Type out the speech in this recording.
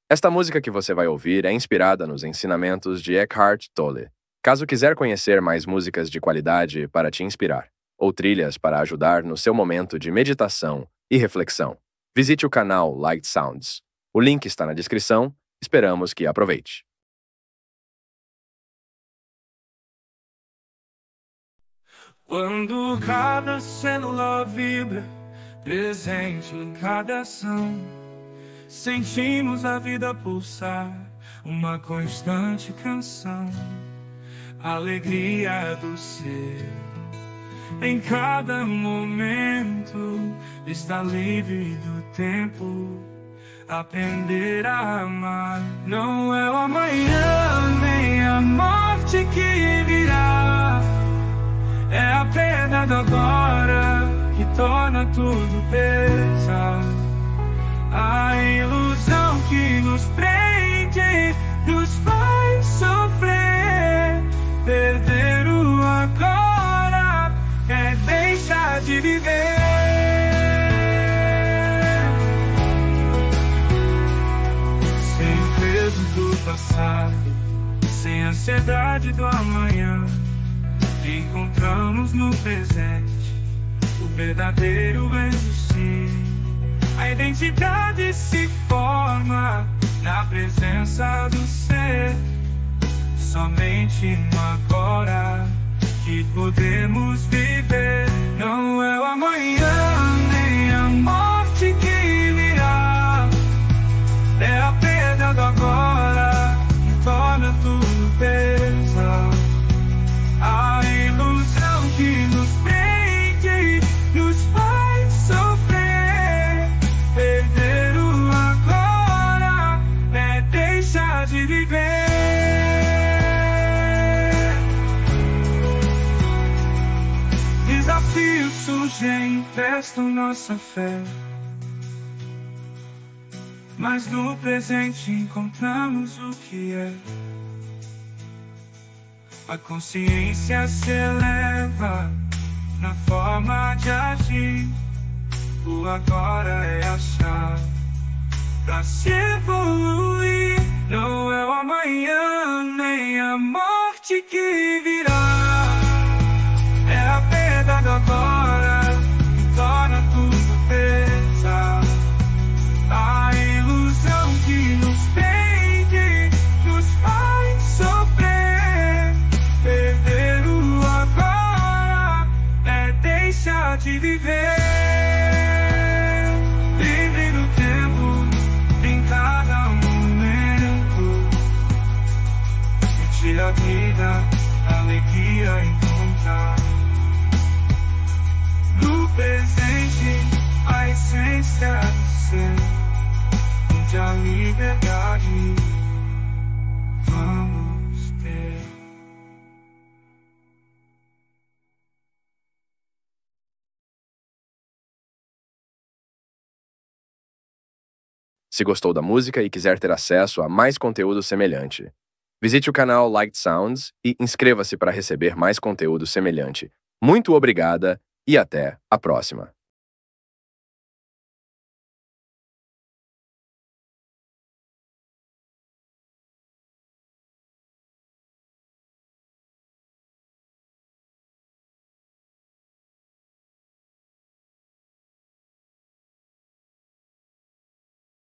Esta música que você vai ouvir é inspirada nos ensinamentos de Eckhart Tolle. Caso quiser conhecer mais músicas de qualidade para te inspirar, ou trilhas para ajudar no seu momento de meditação e reflexão, visite o canal Light Sounds. O link está na descrição. Esperamos que aproveite. Quando cada célula vibra, presente em cada ação, sentimos a vida pulsar, uma constante canção, alegria do ser. Em cada momento está livre do tempo, aprender a amar. Não é o amanhã nem a morte que virá, é a perda do agora que torna tudo pesar. A ilusão que nos prende nos faz sofrer. Perder o agora é deixar de viver. Sem o peso do passado, sem a ansiedade do amanhã, encontramos no presente o verdadeiro existir. A identidade se forma na presença do ser. Somente no agora que podemos viver. Não é o amanhã nem a morte que virá, é a perda do agora que torna tudo pesar. A ilusão que nos prende nos faz sofrer. Perder o agora é deixar de viver. Desafios surgem, testam nossa fé, mas no presente encontramos o que é. A consciência se eleva na forma de agir. O agora é a chave pra se evoluir. Não é o amanhã nem a morte que virá, é a perda do agora que torna tudo pesar. A ilusão que nos prende nos faz sofrer. Perder o agora é deixar de viver. Livre do tempo em cada momento, sentir a vida, a alegria encontrar. No presente, a essência do ser, onde a liberdade vamos ter. Se gostou da música e quiser ter acesso a mais conteúdo semelhante, visite o canal Light Sounds e inscreva-se para receber mais conteúdo semelhante. Muito obrigada e até a próxima!